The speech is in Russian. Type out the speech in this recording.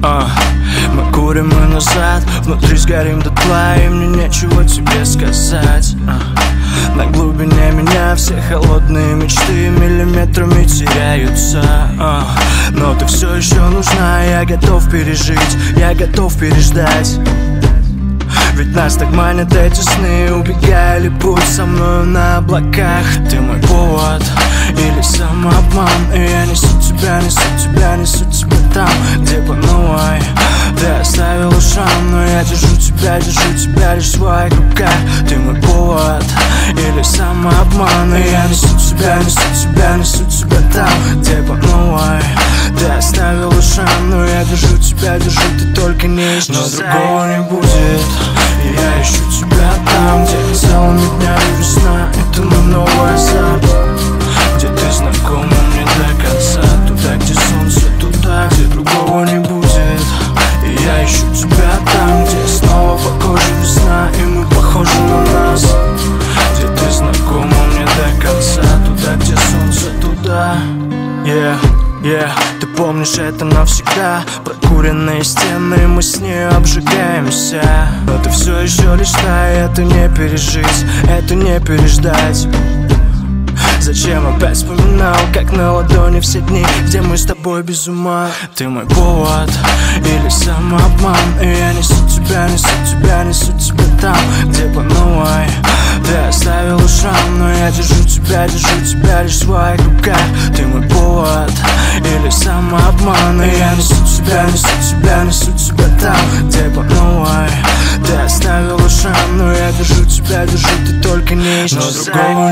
Мы курим и назад, внутри сгорим дотла, и мне нечего тебе сказать. На глубине меня все холодные мечты миллиметрами теряются. Но ты все еще нужна, я готов пережить, я готов переждать. Ведь нас так манят эти сны, убегая ли путь со мною на облаках. Ты мой повод или самообман, и я несу тебя, несу тебя, несу тебя там, где по новой. Ты оставила шрам, но я держу тебя лишь в своих руках. Ты мой повод или самообман, и я несу тебя, несу тебя, несу тебя там, где по новой. Ты оставила шрам, но я держу тебя, ты только не исчезай. Но другого не будет, и я ищу тебя там, где целыми днями весна. Это мой новый запах, где ты знакома мне до конца. Туда, где солнце, туда, где другого не будет. И я ищу тебя там, где снова похожа весна, и мы похожи на нас. Где ты знакома мне до конца. Туда, где солнце, туда. Ты помнишь это навсегда. Прокуренные стены, мы с ней обжигаемся. Но ты все еще лишь та, это не пережить, это не переждать. Зачем опять вспоминал, как на ладони все дни, где мы с тобой без ума. Ты мой повод или самообман, и я несу тебя, несу тебя, несу тебя там, где по новой. Ты оставила шрам, но я держу тебя лишь в своих руках. Ты мой повод или самообман, и я несу тебя, несу тебя, несу тебя там, где по новой. Ты оставила шрам, но я держу тебя, ты только не исчезай. Но другого